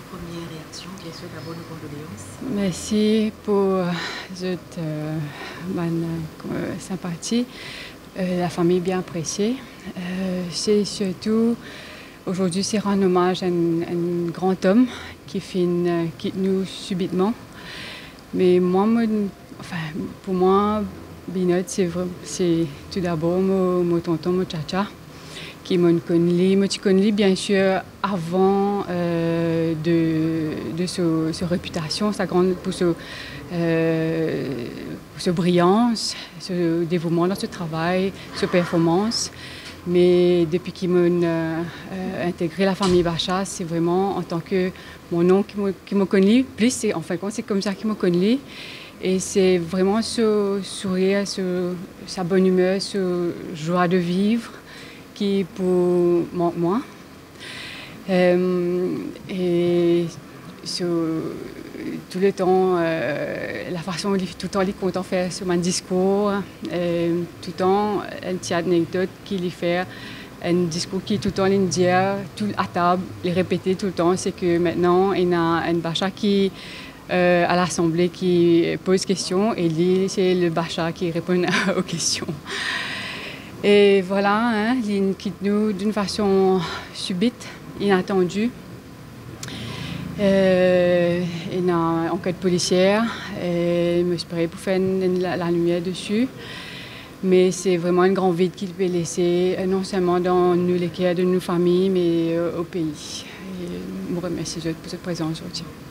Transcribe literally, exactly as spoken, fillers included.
première réaction? Bien sûr, d'abord nos condoléances. Merci pour cette euh, bonne euh, sympathie. Euh, la famille est bien appréciée. Euh, c'est surtout, aujourd'hui, c'est rendre hommage à un, un grand homme qui fin, euh, quitte nous subitement. Mais moi, mon, enfin, pour moi, Binod, c'est tout d'abord mon, mon tonton, mon tcha qui m'a connu. Moi, je connais bien sûr avant euh, de, de sa, sa réputation, sa grande, pour sa, euh, sa brillance, ce dévouement dans ce travail, sa performance. Mais depuis qu'il m'a euh, intégré la famille Bacha, c'est vraiment en tant que mon oncle qui m'a connu. Plus, c'est, en fin de compte, c'est comme ça qu'il m'a connu. Et c'est vraiment ce sourire, ce, sa bonne humeur, ce joie de vivre qui pour moi. Euh, et ce, tout le temps, euh, la façon tout le temps, il est content de faire sur mon discours, euh, tout le temps, une petite anecdote qu'il fait, un discours qui tout le temps il dit tout à table, il répétait tout le temps, c'est que maintenant il y a un Bacha qui euh, à l'Assemblée qui pose questions et lui c'est le Bacha qui répond aux questions. Et voilà, hein, il quitte nous d'une façon subite, inattendue. Euh, il y a une enquête policière et il me suis pour faire une, la, la lumière dessus. Mais c'est vraiment un grand vide qu'il peut laisser, non seulement dans nous, les cas de nos familles, mais euh, au pays. Et je vous remercie pour cette présence aujourd'hui.